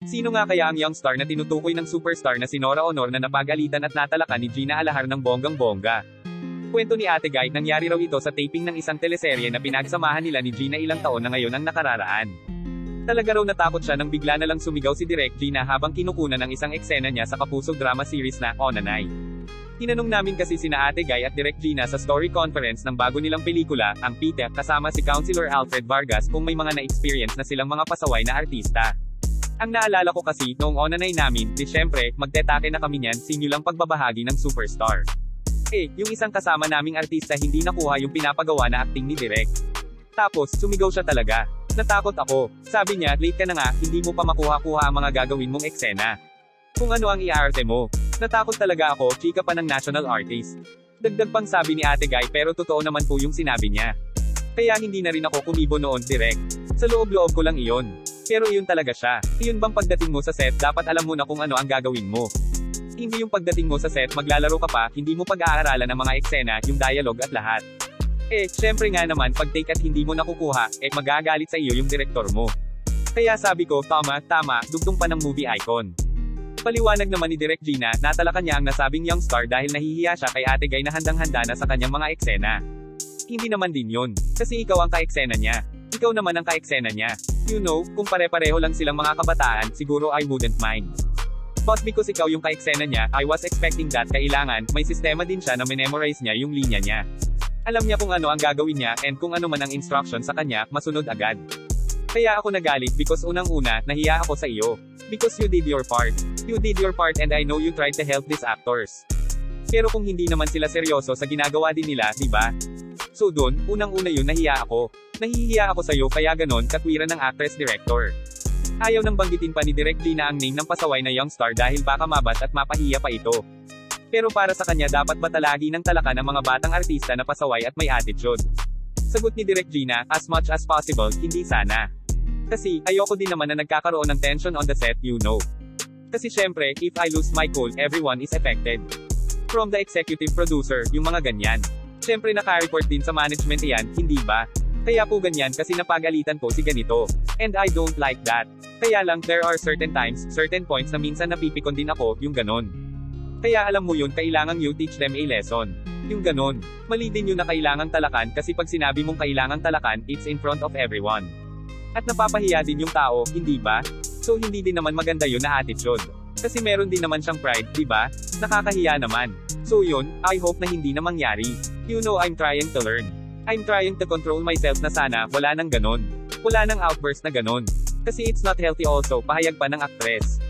Sino nga kaya ang young star na tinutukoy ng superstar na si Nora Aunor na napagalitan at natalakan ni Gina Alajar ng bonggang-bongga? Kwento ni Ate Guy, nangyari raw ito sa taping ng isang teleserye na pinagsamahan nila ni Gina ilang taon na ngayon ang nakararaan. Talaga raw natakot siya nang bigla na lang sumigaw si Direk Gina habang kinukunan ng isang eksena niya sa kapusog drama series na Onanay. Tinanong namin kasi sina Ate Guy at Direk Gina sa story conference ng bago nilang pelikula, ang Pite, kasama si Councilor Alfred Vargas kung may mga na-experience na silang mga pasaway na artista. Ang naalala ko kasi, noong Onanay namin, di syempre, magtetake na kami niyan, sinulang pagbabahagi ng superstar. Yung isang kasama naming artista hindi nakuha yung pinapagawa na acting ni Direk. Tapos, sumigaw siya talaga. Natakot ako. Sabi niya, late ka na nga, hindi mo pa makuha-kuha ang mga gagawin mong eksena. Kung ano ang iaarte mo. Natakot talaga ako, chika pa ng national artist. Dagdag pang sabi ni Ate Guy pero totoo naman po yung sinabi niya. Kaya hindi na rin ako kumibo noon, Direk. Sa loob-loob ko lang iyon. Pero iyon talaga siya. Iyon bang pagdating mo sa set, dapat alam mo na kung ano ang gagawin mo. Hindi yung pagdating mo sa set, maglalaro ka pa, hindi mo pag-aaralan ang mga eksena, yung dialogue at lahat. Syempre nga naman, pag take at hindi mo nakukuha, magagalit sa iyo yung direktor mo. Kaya sabi ko, tama, dugtong pa ng movie icon. Paliwanag naman ni Direk Gina, natalakan niya ang nasabing young star dahil nahihiya siya kay Ate Guy na handang-handa na sa kanyang mga eksena. Hindi naman din yun. Kasi ikaw ang ka-eksena niya. Ikaw naman ang ka-eksena niya. You know, kung pare-pareho lang silang mga kabataan, siguro I wouldn't mind. But because ikaw yung ka-eksena niya, I was expecting that kailangan, may sistema din siya na memorize niya yung linya niya. Alam niya kung ano ang gagawin niya, and kung ano man ang instruction sa kanya, masunod agad. Kaya ako nagalit because unang-una, nahiya ako sa iyo. Because you did your part. You did your part and I know you tried to help these actors. Pero kung hindi naman sila seryoso sa ginagawa din nila, di ba? So dun, unang-una yun nahiya ako. Nahihiya ako sa'yo kaya ganon, katwiran ng actress-director. Ayaw nang banggitin pa ni Direk Gina ang name ng pasaway na young star dahil baka mabat at mapahiya pa ito. Pero para sa kanya dapat ba talagi ng Talakan ang mga batang artista na pasaway at may attitude? Sagot ni Direk Gina, as much as possible, hindi sana. Kasi, ayoko din naman na nagkakaroon ng tension on the set, you know. Kasi syempre, if I lose my cool, everyone is affected. From the executive producer, yung mga ganyan. Syempre naka-report din sa management yan, hindi ba? Kaya po ganyan kasi napagalitan po si ganito. And I don't like that. Kaya lang, there are certain times, certain points na minsan napipikon din ako, yung ganon. Kaya alam mo yun, kailangang you teach them a lesson. Yung ganon. Mali din yun na kailangang talakan kasi pag sinabi mong kailangang talakan, it's in front of everyone. At napapahiya din yung tao, hindi ba? So hindi din naman maganda yun na attitude. Kasi meron din naman siyang pride, di ba? Nakakahiya naman. So yun, I hope na hindi na mangyari. You know I'm trying to learn. I'm trying to control myself na sana, wala nang ganon. Wala nang outburst na ganon. Kasi it's not healthy also, pahayag pa ng actress.